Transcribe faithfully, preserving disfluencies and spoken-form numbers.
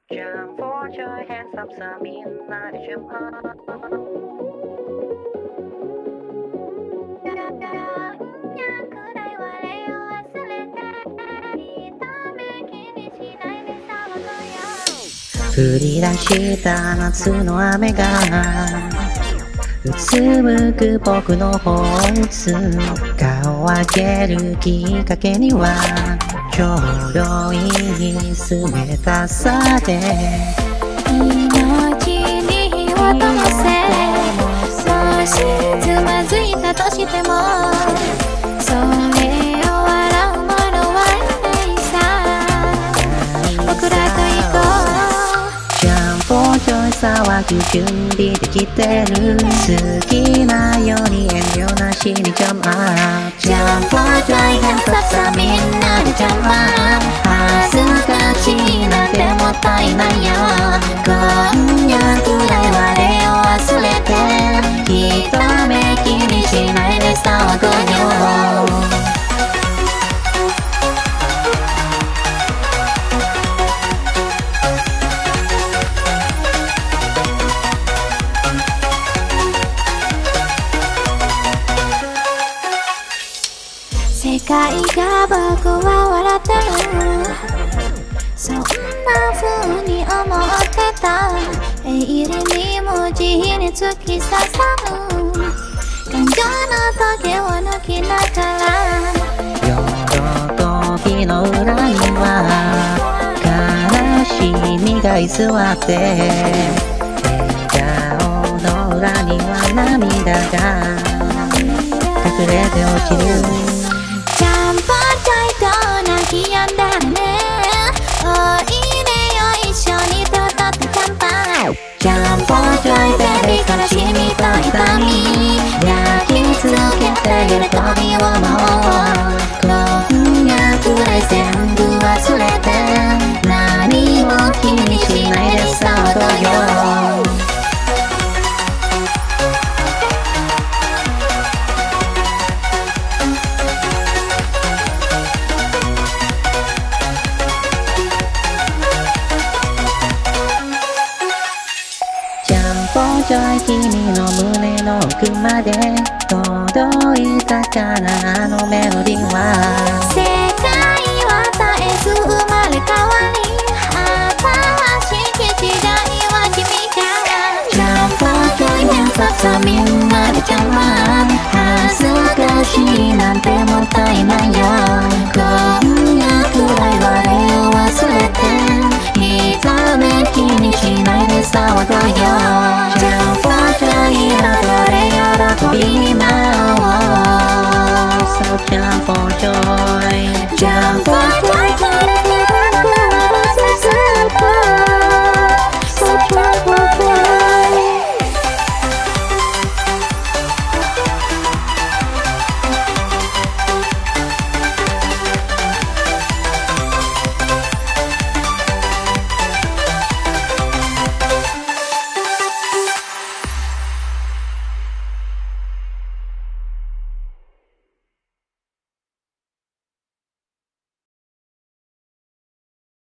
Jump for joy, hands up さあみんなで jump up 降り出した夏の雨がうつむく僕の方を打つ顔を上げるきっかけにはちょうどいい冷たさで命に火を灯せもしつまずいたとしてもそれを笑うものはいないさ僕らと行こうジャンプをジョイ騒ぐ準備できてる好きなように遠慮なしにジャンプアップジャンプをジョイヘンズアップさあみんなでジャンプアップ恥ずかしいなんてもったいないよ今夜くらい我を忘れてひとめきにしないで騒ごうよ世界が僕は笑ってるそんな風に思ってた永遠に無慈悲に突き刺さる感情の棘を抜きながら喜びの裏には悲しみが居座って笑顔の裏には涙が隠れて落ちるジャンプジョイと泣き止んだらねおいでよ一緒に手を取って乾杯ジャンプジョイベビー悲しみと痛み抱きつけて喜びをもう今夜くらい全部忘れて何も気にしないで騒ごうよジョイ君の胸の奥まで届いたかなあのメロディーは世界は絶えず生まれ変わり新しき時代は君からジャンプジョイヘンズアップさあみんなでジャンプアップ恥ずかしいなんてもったいないよ今夜くらい我を忘れてひとめきにしないで騒ごうよジャンプジョイハート